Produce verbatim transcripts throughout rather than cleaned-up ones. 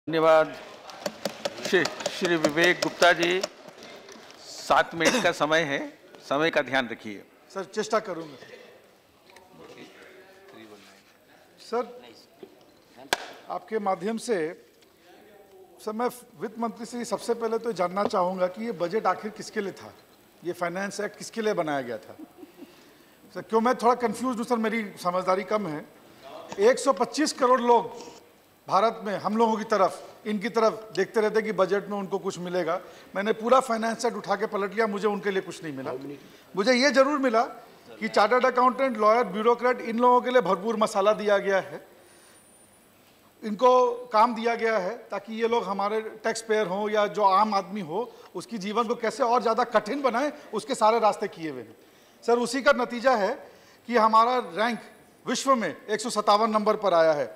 धन्यवाद। श्री श्री विवेक गुप्ता जी, सात मिनट का समय है, समय का ध्यान रखिए। सर चेष्टा करूंगा। सर आपके माध्यम से सर मैं वित्त मंत्री से सबसे पहले तो जानना चाहूंगा कि ये बजट आखिर किसके लिए था, ये फाइनेंस एक्ट किसके लिए बनाया गया था। सर क्यों मैं थोड़ा कंफ्यूज हूँ सर, मेरी समझदारी कम है। एक सौ पच्चीस करोड़ लोग भारत में हम लोगों की तरफ इनकी तरफ देखते रहते कि बजट में उनको कुछ मिलेगा। मैंने पूरा फाइनेंस एक्ट उठा के पलट लिया, मुझे उनके लिए कुछ नहीं मिला। मुझे ये जरूर मिला कि चार्टर्ड अकाउंटेंट, लॉयर, ब्यूरोक्रेट, इन लोगों के लिए भरपूर मसाला दिया गया है, इनको काम दिया गया है ताकि ये लोग हमारे टैक्स पेयर हों या जो आम आदमी हो उसकी जीवन को कैसे और ज़्यादा कठिन बनाएं, उसके सारे रास्ते किए हुए हैं। सर उसी का नतीजा है कि हमारा रैंक विश्व में एक सौ सत्तावन नंबर पर आया है।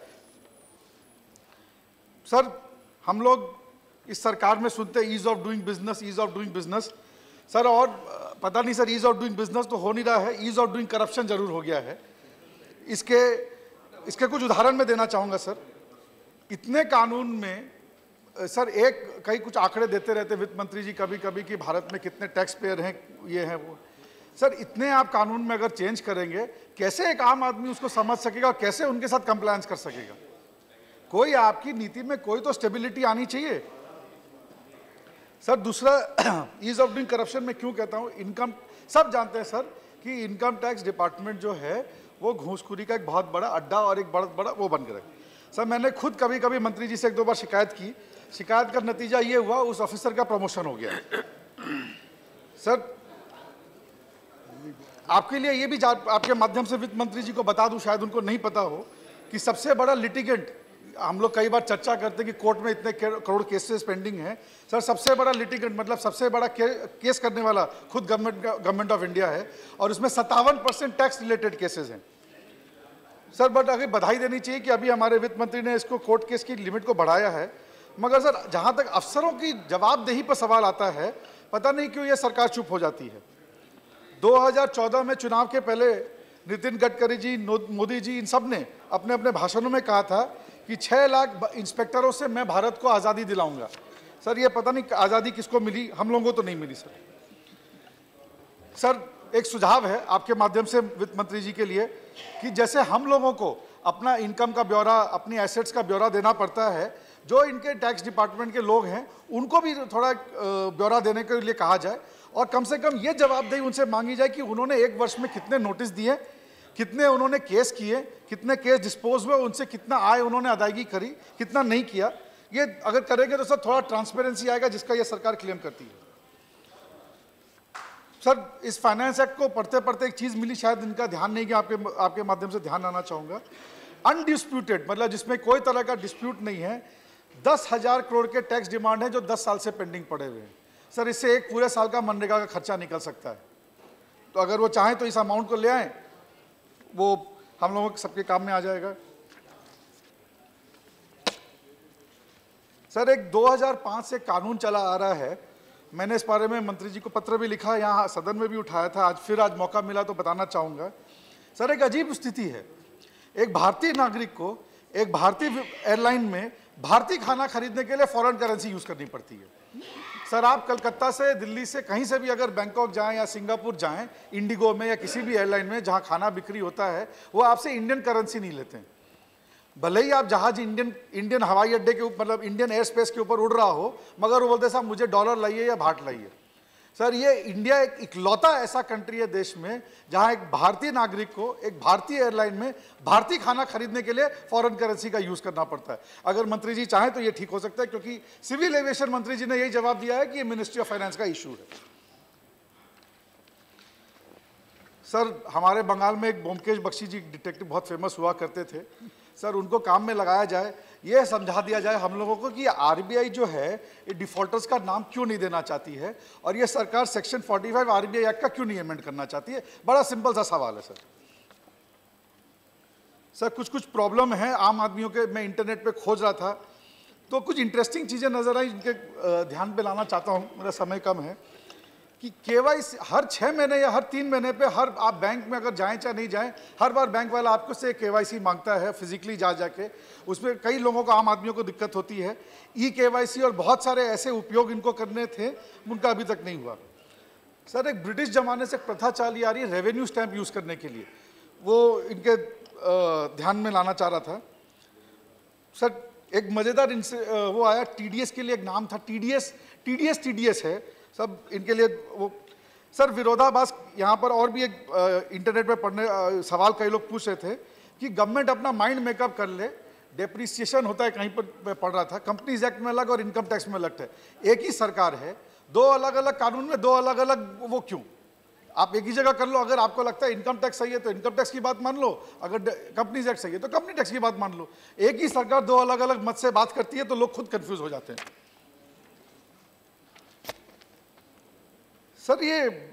सर हम लोग इस सरकार में सुनते हैं ease of doing business, ease of doing business. Sir और पता नहीं sir, ease of doing business तो हो नहीं रहा है, ईज ऑफ डूइंग करप्शन जरूर हो गया है। इसके इसके कुछ उदाहरण मैं देना चाहूँगा सर। इतने कानून में सर एक कई कुछ आंकड़े देते रहते वित्त मंत्री जी कभी कभी कि भारत में कितने टैक्स पेयर हैं, ये हैं वो। सर इतने आप कानून में अगर चेंज करेंगे, कैसे एक आम आदमी उसको समझ सकेगा और कैसे उनके साथ कंप्लायंस कर सकेगा। कोई आपकी नीति में कोई तो स्टेबिलिटी आनी चाहिए। सर दूसरा, ईज ऑफ डूइंग करप्शन में क्यों कहता हूँ, इनकम सब जानते हैं सर कि इनकम टैक्स डिपार्टमेंट जो है वो घूसखोरी का एक बहुत बड़ा अड्डा और एक बहुत बड़ा वो बन गया है। सर मैंने खुद कभी कभी मंत्री जी से एक दो बार शिकायत की, शिकायत का नतीजा ये हुआ उस ऑफिसर का प्रमोशन हो गया। सर आपके लिए ये भी आपके माध्यम से वित्त मंत्री जी को बता दूं, शायद उनको नहीं पता हो कि सबसे बड़ा लिटिगेंट, हम लोग कई बार चर्चा करते हैं कि कोर्ट में इतने करोड़ केसेस पेंडिंग हैं। सर सबसे बड़ा लिटिगेंट मतलब सबसे बड़ा के, केस करने वाला खुद गवर्नमेंट गवर्नमेंट ऑफ इंडिया है और उसमें सत्तावन परसेंट टैक्स रिलेटेड केसेस हैं। सर बट अगर बधाई देनी चाहिए कि अभी हमारे वित्त मंत्री ने इसको कोर्ट केस की लिमिट को बढ़ाया है, मगर सर जहां तक अफसरों की जवाबदेही पर सवाल आता है, पता नहीं क्यों ये सरकार चुप हो जाती है। दो हज़ार चौदह में चुनाव के पहले नितिन गडकरी जी, मोदी जी, इन सब ने अपने अपने भाषणों में कहा था कि छह लाख इंस्पेक्टरों से मैं भारत को आज़ादी दिलाऊंगा। सर ये पता नहीं आज़ादी किसको मिली, हम लोगों को तो नहीं मिली। सर सर एक सुझाव है आपके माध्यम से वित्त मंत्री जी के लिए कि जैसे हम लोगों को अपना इनकम का ब्यौरा, अपनी एसेट्स का ब्यौरा देना पड़ता है, जो इनके टैक्स डिपार्टमेंट के लोग हैं उनको भी थोड़ा ब्यौरा देने के लिए कहा जाए और कम से कम ये जवाबदेही उनसे मांगी जाए कि उन्होंने एक वर्ष में कितने नोटिस दिए, कितने उन्होंने केस किए, कितने केस डिस्पोज हुए, उनसे कितना आय उन्होंने अदायगी करी, कितना नहीं किया। ये अगर करेंगे तो सर थोड़ा ट्रांसपेरेंसी आएगा, जिसका ये सरकार क्लेम करती है। सर इस फाइनेंस एक्ट को पढ़ते पढ़ते एक चीज़ मिली, शायद इनका ध्यान नहीं गया, आपके आपके माध्यम से ध्यान आना चाहूँगा। अनडिस्प्यूटेड मतलब जिसमें कोई तरह का डिस्प्यूट नहीं है, दस हज़ार करोड़ के टैक्स डिमांड है जो दस साल से पेंडिंग पड़े हुए हैं। सर इससे एक पूरे साल का मनरेगा का खर्चा निकल सकता है। तो अगर वो चाहें तो इस अमाउंट को ले आएँ, वो हम लोगों के सबके काम में आ जाएगा। सर एक दो हज़ार पाँच से कानून चला आ रहा है, मैंने इस बारे में मंत्री जी को पत्र भी लिखा, यहाँ सदन में भी उठाया था, आज फिर आज मौका मिला तो बताना चाहूँगा। सर एक अजीब स्थिति है, एक भारतीय नागरिक को एक भारतीय एयरलाइन में भारतीय खाना खरीदने के लिए फॉरेन करेंसी यूज़ करनी पड़ती है। सर आप कलकत्ता से, दिल्ली से, कहीं से भी अगर बैंकॉक जाएं या सिंगापुर जाएं, इंडिगो में या किसी भी एयरलाइन में जहां खाना बिक्री होता है, वो आपसे इंडियन करेंसी नहीं लेते हैं। भले ही आप जहाज इंडियन इंडियन हवाई अड्डे के ऊपर मतलब इंडियन एयर स्पेस के ऊपर उड़ रहा हो, मगर वो बोलते साहब मुझे डॉलर लाइए या भाट लाइए। सर ये इंडिया एक इकलौता ऐसा कंट्री है देश में जहां एक भारतीय नागरिक को एक भारतीय एयरलाइन में भारतीय खाना खरीदने के लिए फॉरेन करेंसी का यूज करना पड़ता है। अगर मंत्री जी चाहें तो ये ठीक हो सकता है, क्योंकि सिविल एविएशन मंत्री जी ने यही जवाब दिया है कि ये मिनिस्ट्री ऑफ फाइनेंस का इशू है। सर हमारे बंगाल में एक ब्योमकेश बख्शी जी डिटेक्टिव बहुत फेमस हुआ करते थे। सर उनको काम में लगाया जाए, ये समझा दिया जाए हम लोगों को कि आरबीआई जो है ये डिफॉल्टर्स का नाम क्यों नहीं देना चाहती है और ये सरकार सेक्शन पैंतालीस आरबीआई एक्ट का क्यों नहीं अमेंड करना चाहती है। बड़ा सिंपल सा सवाल है सर। सर कुछ कुछ प्रॉब्लम है आम आदमियों के, मैं इंटरनेट पे खोज रहा था तो कुछ इंटरेस्टिंग चीज़ें नज़र आई, जिनके ध्यान पे लाना चाहता हूँ, मेरा समय कम है। कि केवाईसी हर छः महीने या हर तीन महीने पे हर आप बैंक में अगर जाएं चाहे नहीं जाएं, हर बार बैंक वाला आपको से केवाईसी मांगता है फिजिकली जा जाके। उसमें कई लोगों को, आम आदमियों को दिक्कत होती है। ई केवाईसी और बहुत सारे ऐसे उपयोग इनको करने थे, उनका अभी तक नहीं हुआ। सर, एक ब्रिटिश ज़माने से प्रथा चली आ रही है रेवेन्यू स्टैंप यूज़ करने के लिए, वो इनके ध्यान में लाना चाह रहा था। सर, एक मज़ेदार इनसे वो आया, टीडीएस के लिए एक नाम था, टीडीएस टीडीएस टीडीएस है सब इनके लिए। वो सर विरोधाभास यहाँ पर और भी एक आ, इंटरनेट पे पढ़ने आ, सवाल कई लोग पूछ रहे थे कि गवर्नमेंट अपना माइंड मेकअप कर ले, डेप्रिसिएशन होता है कहीं पर, मैं पढ़ रहा था, कंपनीज एक्ट में अलग और इनकम टैक्स में अलग है। एक ही सरकार है, दो अलग अलग कानून में दो अलग अलग, वो क्यों? आप एक ही जगह कर लो। अगर आपको लगता है इनकम टैक्स सही है तो इनकम टैक्स की बात मान लो, अगर कंपनीज एक्ट सही है तो कंपनी टैक्स की बात मान लो। एक ही सरकार दो अलग अलग मत से बात करती है तो लोग खुद कंफ्यूज हो जाते हैं। सर, ये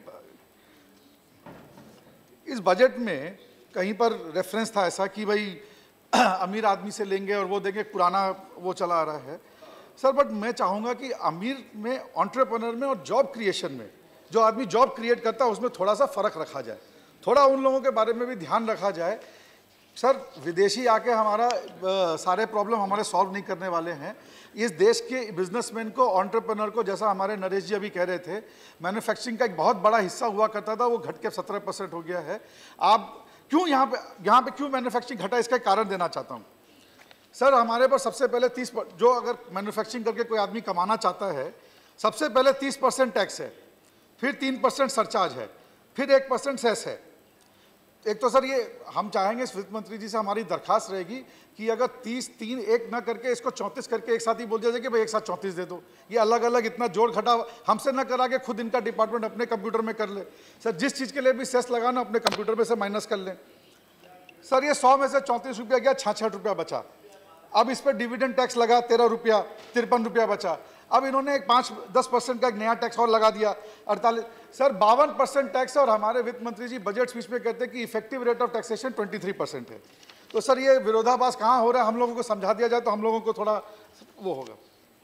इस बजट में कहीं पर रेफरेंस था ऐसा कि भाई अमीर आदमी से लेंगे और वो देंगे, पुराना वो चला आ रहा है। सर, बट मैं चाहूँगा कि अमीर में, एंटरप्रेन्योर में और जॉब क्रिएशन में, जो आदमी जॉब क्रिएट करता है उसमें थोड़ा सा फ़र्क रखा जाए, थोड़ा उन लोगों के बारे में भी ध्यान रखा जाए। सर, विदेशी आके हमारा आ, सारे प्रॉब्लम हमारे सॉल्व नहीं करने वाले हैं। इस देश के बिजनेसमैन को, एंटरप्रेन्योर को, जैसा हमारे नरेश जी अभी कह रहे थे, मैन्युफैक्चरिंग का एक बहुत बड़ा हिस्सा हुआ करता था, वो घट के सत्रह परसेंट हो गया है। आप क्यों यहाँ पे यहाँ पे क्यों मैन्युफैक्चरिंग घटा, इसका एक कारण देना चाहता हूँ। सर, हमारे पर सबसे पहले तीस, जो अगर मैन्युफैक्चरिंग करके कोई आदमी कमाना चाहता है, सबसे पहले तीस परसेंट टैक्स है, फिर तीन परसेंट सरचार्ज है, फिर एक परसेंट सेस है। एक तो सर, ये हम चाहेंगे, वित्त मंत्री जी से हमारी दरखास्त रहेगी कि अगर तीस तीन एक ना करके इसको चौंतीस करके एक साथ ही बोल दिया जाए कि भाई एक साथ चौंतीस दे दो। ये अलग अलग इतना जोड़ घटा हमसे ना करा के खुद इनका डिपार्टमेंट अपने कंप्यूटर में कर ले। सर, जिस चीज़ के लिए भी सेस लगाना अपने कंप्यूटर में से माइनस कर लें। सर, ये सौ में से चौंतीस रुपया गया, छाछठ रुपया बचा। अब इस पर डिविडेंड टैक्स लगा, तेरह रुपया, तिरपन रुपया बचा। अब इन्होंने एक पाँच दस परसेंट का एक नया टैक्स और लगा दिया, अड़तालीस। सर, बावन परसेंट टैक्स है और हमारे वित्त मंत्री जी बजट स्पीच में कहते हैं कि इफेक्टिव रेट ऑफ टैक्सेशन तेईस परसेंट है। तो सर, ये विरोधाभास कहाँ हो रहा है, हम लोगों को समझा दिया जाए तो हम लोगों को थोड़ा वो होगा।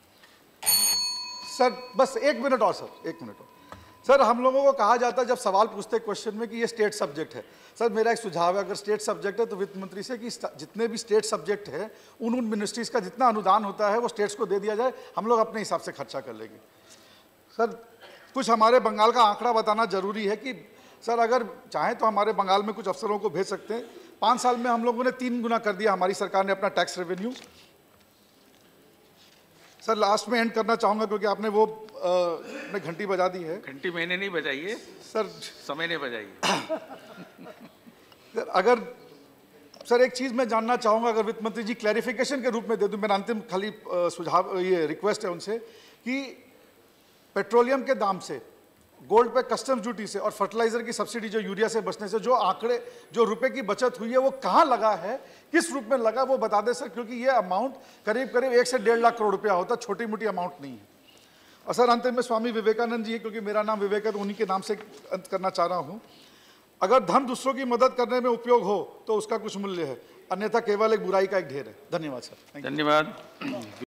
सर, बस एक मिनट और सर, एक मिनट और। सर, हम लोगों को कहा जाता है जब सवाल पूछते हैं क्वेश्चन में कि ये स्टेट सब्जेक्ट है। सर, मेरा एक सुझाव है, अगर स्टेट सब्जेक्ट है तो वित्त मंत्री से कि जितने भी स्टेट सब्जेक्ट है उन उन मिनिस्ट्रीज़ का जितना अनुदान होता है वो स्टेट्स को दे दिया जाए, हम लोग अपने हिसाब से खर्चा कर लेंगे। सर, कुछ हमारे बंगाल का आंकड़ा बताना जरूरी है कि सर, अगर चाहें तो हमारे बंगाल में कुछ अफसरों को भेज सकते हैं। पाँच साल में हम लोगों ने तीन गुना कर दिया हमारी सरकार ने अपना टैक्स रेवेन्यू। सर, लास्ट में एंड करना चाहूँगा क्योंकि आपने वो अपने घंटी बजा दी है। घंटी मैंने नहीं बजाई है सर, समय ने बजाई है। सर, अगर सर एक चीज़ मैं जानना चाहूँगा, अगर वित्त मंत्री जी क्लैरिफिकेशन के रूप में दे दूँ, मेरा अंतिम खाली सुझाव ये रिक्वेस्ट है उनसे कि पेट्रोलियम के दाम से, गोल्ड पे कस्टम्स ड्यूटी से और फर्टिलाइजर की सब्सिडी जो यूरिया से बचने से जो आंकड़े, जो रुपए की बचत हुई है वो कहाँ लगा है, किस रूप में लगा, वो बता दें सर, क्योंकि ये अमाउंट करीब करीब एक से डेढ़ लाख करोड़ रुपया होता, छोटी मोटी अमाउंट नहीं है। और सर, अंत में स्वामी विवेकानंद जी है, क्योंकि मेरा नाम विवेक है तो उन्हीं के नाम से अंत करना चाह रहा हूँ। अगर धन दूसरों की मदद करने में उपयोग हो तो उसका कुछ मूल्य है, अन्यथा केवल एक बुराई का एक ढेर है। धन्यवाद सर। धन्यवाद।